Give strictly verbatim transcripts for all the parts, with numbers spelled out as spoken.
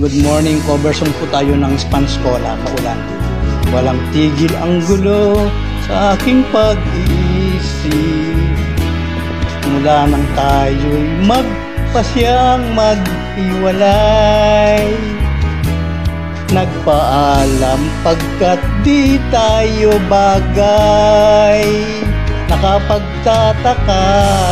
Good morning, cover song po tayo ng Spanish Cola, maulan. Walang tigil ang gulo sa aking pag-iisip. Mula nang tayo'y magpasyang maghiwalay, nagpaalam pagkat di tayo bagay. Nakapagtataka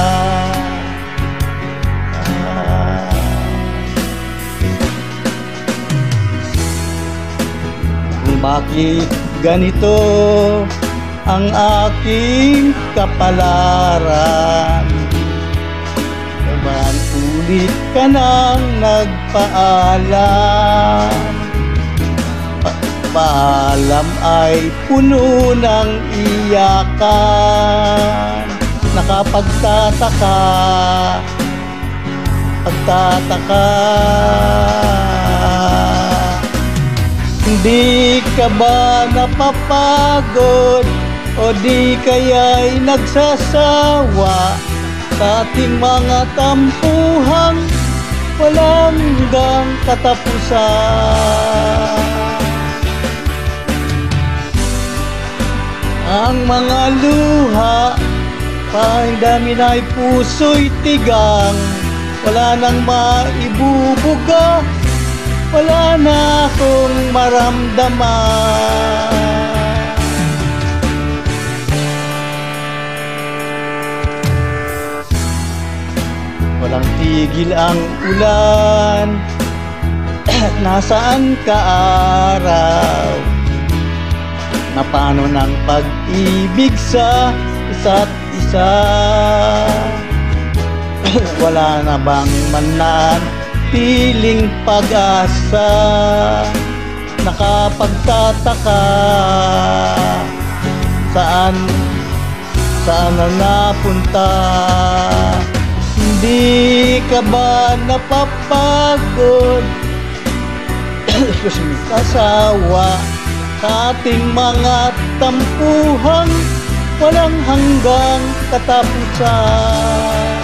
bakit ganito ang aking kapalaran. Naman ulit ka nang nagpaalam. Pa- Paalam ay puno ng iyakan. Nakapagtataka, pagtataka. Hindi ka ba napapagod o di kaya'y nagsasawa sa ating mga tampuhang walang hanggang katapusan? Ang mga luha, pang dami na'y puso'y tigang, wala nang maibubuga, wala na akong maramdaman. Walang tigil ang ulan, nasaan ka araw? Na paano ng pag-ibig sa isa't isa? Wala na bang manan piling pag-asa? Nakapagtataka, saan saan na napunta? Hindi ka ba napapagod kasawa sa ating mga tampuhang walang hanggang katapusan?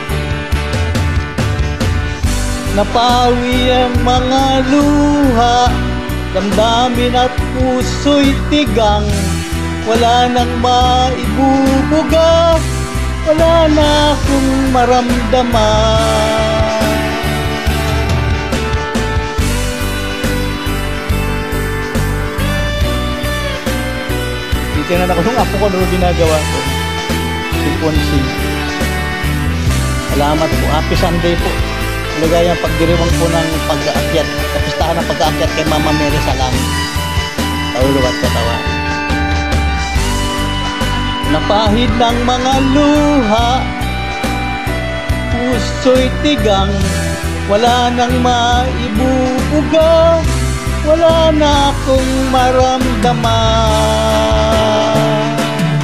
Napawi ang mga luha, damdamin at puso'y tigang, wala nang maibubuga, wala na akong maramdaman. Titingnan ako nung apo ko nung ginagawa ko. Si Ponsi. Salamat po. Happy Sunday po. Ligayang pagdiriwang po ng pag-aakyat, kapistahan ng pag-aakyat kay Mama Mary sa langit. Taulo at katawa. Napahid ng mga luha, puso'y tigang, wala nang maibubuga, wala na akong maramdaman.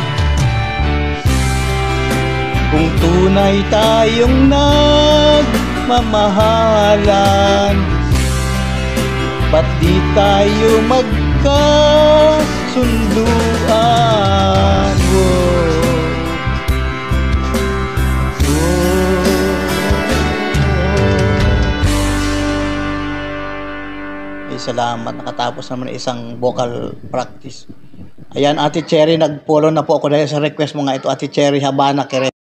Kung tunay tayong nagmamahalan, ba't di tayo magkasunduan? Whoa. Whoa. Eh, salamat. Nakatapos naman isang vocal practice. Ayan, Ate Cherry, nag-follow na po ako dahil sa request mo nga ito, Ate Cherry Habana Kere.